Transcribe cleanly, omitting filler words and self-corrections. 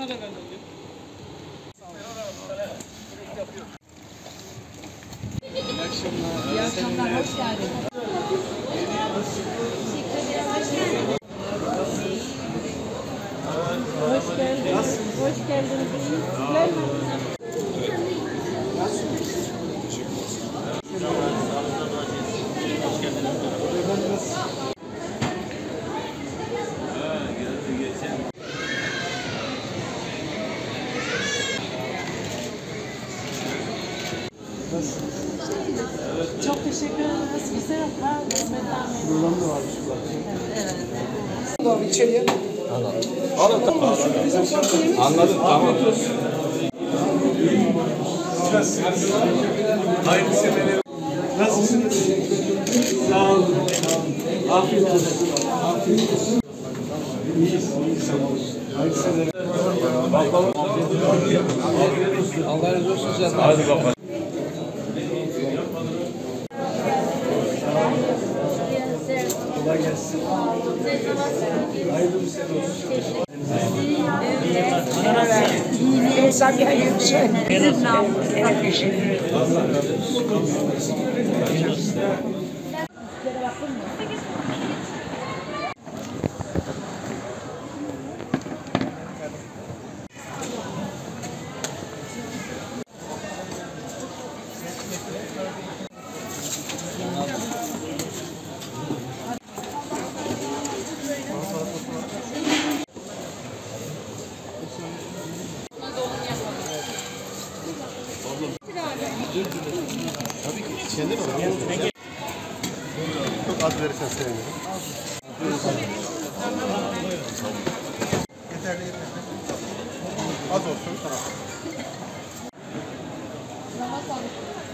da ben alayım. İyi akşamlar. İyi akşamlar, hoş geldiniz. Hoş geldiniz. Hoş geldiniz. Sizler mi? Çok teşekkür ederiz. Güzel var. Hizmetler memnun. Buradan da var. Evet. Abi içeriye. Anladım, tamam. Hayırlı seneler. Nasılsınız? Sağ olun. Afiyet olsun. Afiyet olsun. İyiyiz. Hayırlı seneler. Allah razı olsun sen. Hadi bakalım. Kolay gelsin. Hayırlı bir sene olsun. Sabiha Yüksel. Bizim namımızda teşekkür ederim. Tabii ki içinde mi? Çok az verirsen sevinirim. Yeterli yeterli. Az olsun tamam.